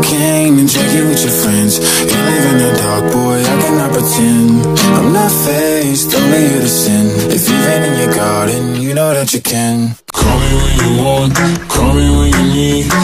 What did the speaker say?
cocaine and drink it with your friends. You live in the dark, boy, I cannot pretend. I'm not faced, only here to sin. If you've in your garden, you know that you can. Call me when you want, call me when you need.